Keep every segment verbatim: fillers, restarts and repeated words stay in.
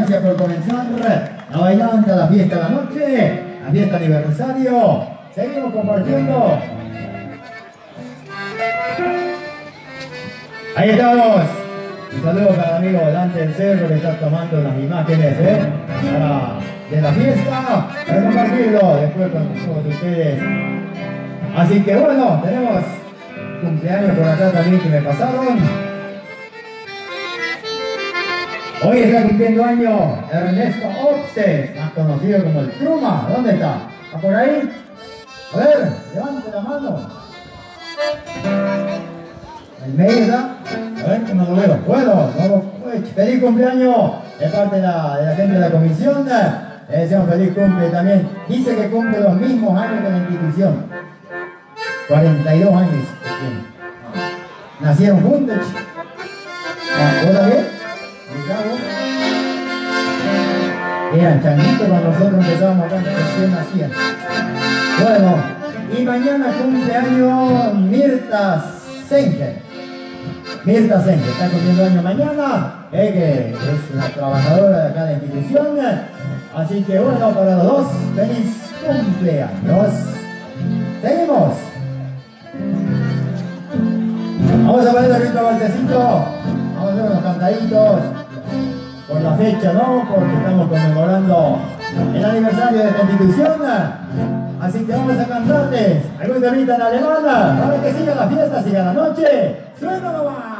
instancia por comenzar la bailanta, la fiesta de la noche, la fiesta aniversario. Seguimos compartiendo. Ahí estamos. Un saludo para el amigo Dante del Cerro que está tomando las imágenes ¿eh? para, de la fiesta, para compartirlo después con todos ustedes. Así que bueno, tenemos cumpleaños por acá también que me pasaron. Hoy está cumpliendo año Ernesto Opses, más conocido como el Pluma. ¿Dónde está? ¿Está por ahí? A ver, levante la mano. ¿En medio está? A ver, ¿cómo lo veo? Bueno, vamos, pues, feliz cumpleaños de parte de la, de la gente de la comisión. Le deseamos feliz cumple también. Dice que cumple los mismos años que la institución. cuarenta y dos años. Nacieron juntos. ¿Todo bien? Eran changuitos cuando nosotros empezábamos acá, recién nacían. Bueno, y mañana cumpleaños Mirta Senge. Mirta Senge está cumpliendo año mañana, eh, que es una trabajadora de acá de la institución. Así que bueno, para los dos, feliz cumpleaños. Seguimos. Vamos a poner ahorita balsecito. Vamos a hacer unos cantaditos. Por la fecha, ¿no? Porque estamos conmemorando el aniversario de esta institución. Así que vamos a cantarles algún temita en alemán para que siga la fiesta, siga la noche. ¡Suena nomás!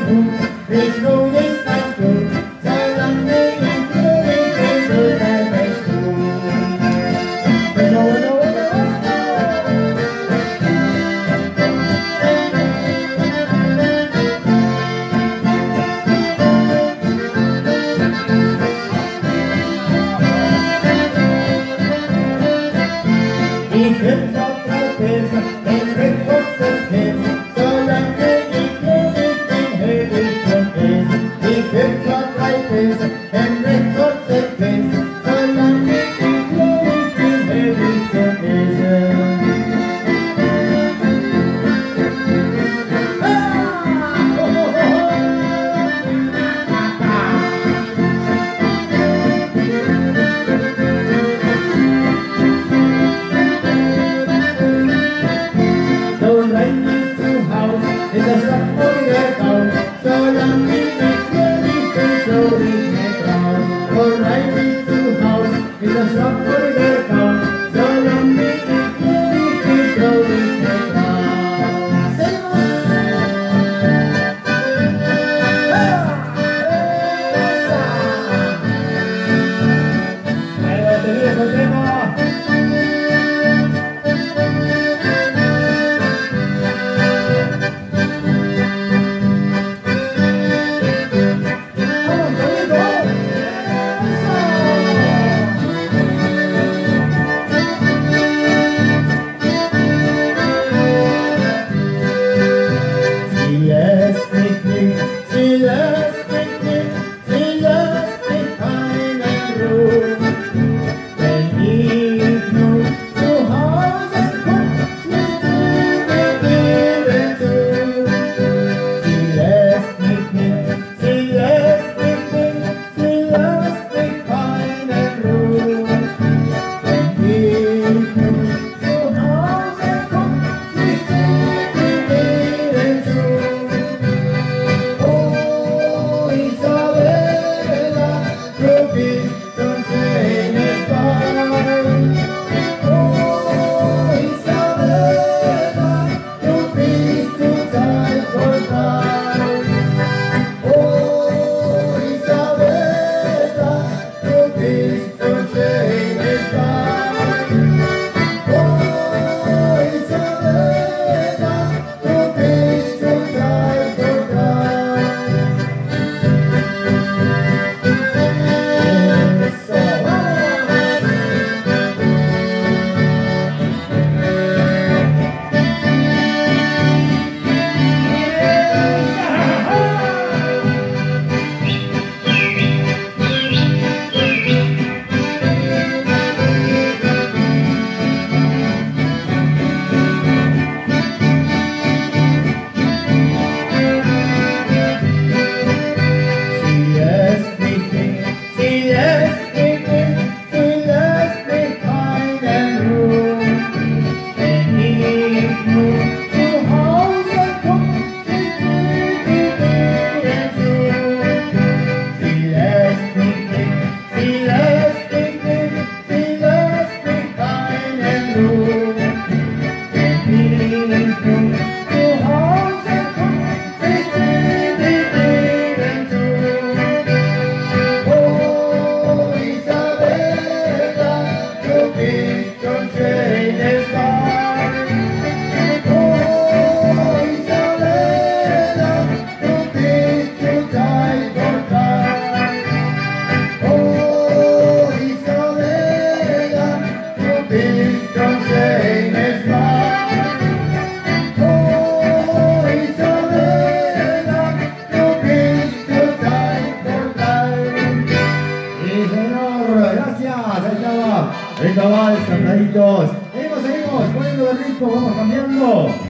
Venga, vals, cantaditos. Seguimos, seguimos, poniendo el ritmo, vamos cambiando.